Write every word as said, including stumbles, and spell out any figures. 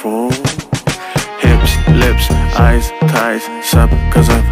control. Hips, lips, eyes, ties, sup, cause I